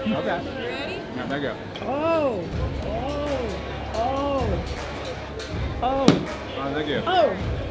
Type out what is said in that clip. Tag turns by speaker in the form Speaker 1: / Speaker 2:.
Speaker 1: Okay.
Speaker 2: Ready?
Speaker 1: Yeah, thank you.
Speaker 2: Oh, oh, oh, oh,
Speaker 1: Oh, thank you.
Speaker 2: oh.